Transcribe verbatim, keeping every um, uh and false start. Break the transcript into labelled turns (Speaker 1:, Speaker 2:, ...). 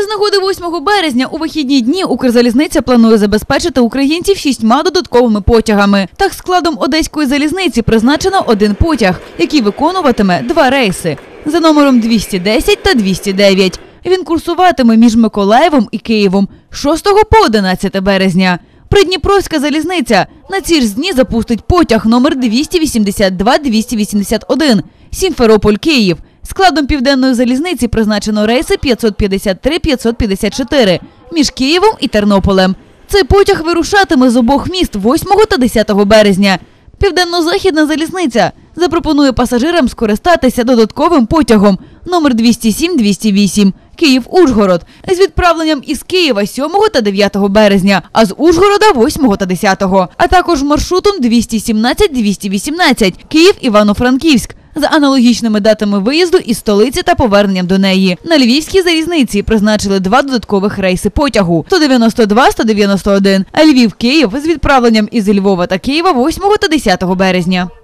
Speaker 1: З нагоди восьмого березня у вихідні дні Укрзалізниця планує забезпечити українців шістьма додатковими потягами. Так, складом Одеської залізниці призначено один потяг, який виконуватиме два рейси за номером двісті десять та двісті дев'ять. Він курсуватиме між Миколаєвом і Києвом з шостого по одинадцяте березня. Придніпровська залізниця на ці ж дні запустить потяг номер двісті вісімдесят два - двісті вісімдесят один Сімферополь-Київ. Складом Південної залізниці призначено рейси п'ятсот п'ятдесят три - п'ятсот п'ятдесят чотири між Києвом і Тернополем. Цей потяг вирушатиме з обох міст восьмого та десятого березня. Південно-західна залізниця запропонує пасажирам скористатися додатковим потягом номер двісті сім - двісті вісім Київ-Ужгород з відправленням із Києва сьомого та дев'ятого березня, а з Ужгорода восьмого та десятого, а також маршрутом двісті сімнадцять - двісті вісімнадцять Київ-Івано-Франківськ за аналогічними датами виїзду із столиці та поверненням до неї. На Львівській залізниці призначили два додаткових рейси потягу – сто дев'яносто два - сто дев'яносто один, а Львів-Київ з відправленням із Львова та Києва восьмого та десятого березня.